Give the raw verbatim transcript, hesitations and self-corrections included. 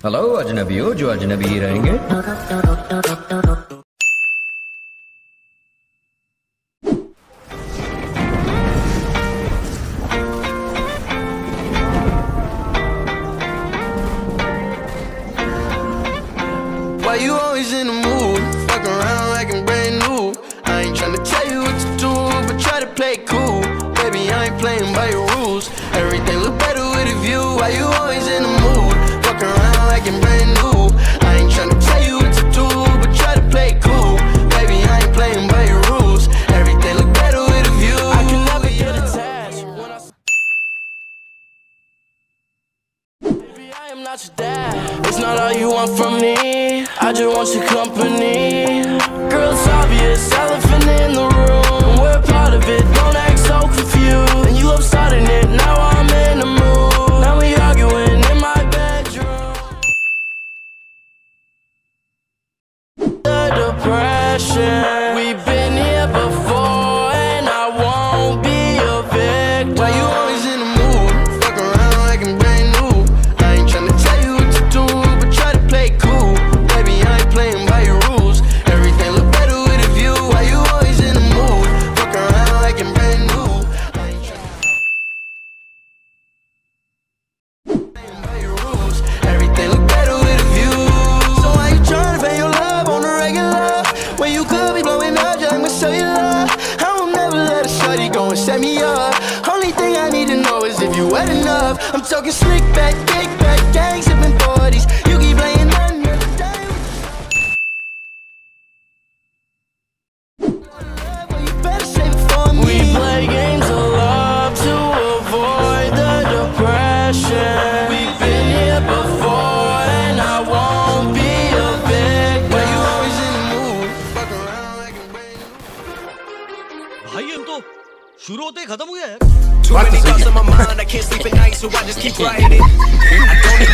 Hello अजनबियों जो अजनबी ही रहेंगे। Why you always in the mood? Fuck around like I'm brand new. I ain't tryna tell you what to do, but try to play it cool. Baby, I ain't playing by your rules. Everything look better with a view. Why you always in the mood? Fuck around like I'm brand new. I ain't tryna tell you what to do, but try to play it cool. Baby, I ain't playing by your rules. Everything look better with a view. I can never get attached when I... Baby, I am not your dad. It's not all you want from me. I just want your company. Girl, it's obvious, elephant in the room. We're part of it, don't act so confused. And you love starting it, now I'm in the mood. Now we arguing in my bedroom. The depression, we've been here before, and I won't be a victim. Why you always in the mood? Fuck around like I'm brand new. I ain't tryna tell you what to do, but try to play it cool. Baby, I ain't playing by your rules. Everything look better with a view. Why you always in the mood? Fuck around like I'm brand new. I ain't tryna by your rules. Everything look better with a view. So why you tryna pay your love on the regular? When you could be blowing up just like my cellular. I will never let a shorty go and set me up. Only thing I need to know is if you wet enough. I'm talking slick back, kick back, gang sipping forties. You keep playing another day. You better save it for me. We play games of love to avoid the depression. We've been here before, and I won't be a victim. Why you always in the mood? Fuck around like I'm brand new. भाई हम तो शुरू होते ही खत्म हो गया है। Too many thoughts on my mind, I can't sleep at night, so I just keep writing it. I don't